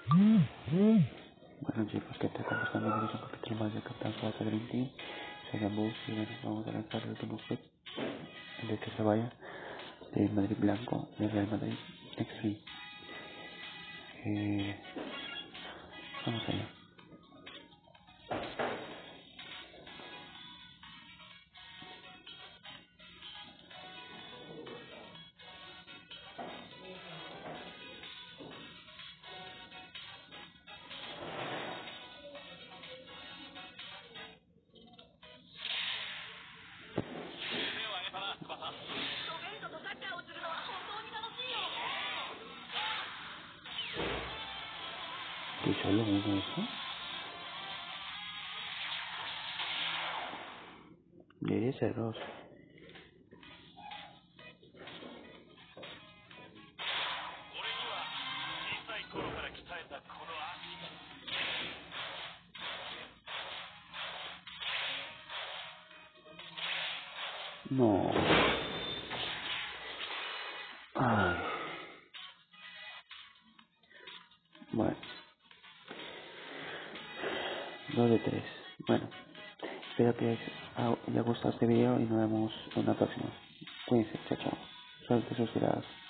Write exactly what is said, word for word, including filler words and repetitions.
Bueno chicos, ¿qué tal? ¿Cómo están? Bienvenidos a un capítulo más de Captain Plata Green Team. Soy Gambus y bueno, vamos a lanzar el último set de que se vaya de Madrid Blanco, de Real Madrid Extreme. Eh, vamos allá. ¿Que solo uno eso? Debería ser dos. No. Ay. Bueno, dos de tres. Bueno, espero que os haya gustado este video y nos vemos en una próxima. Cuídense, chao, chao. Suerte sus tiradas.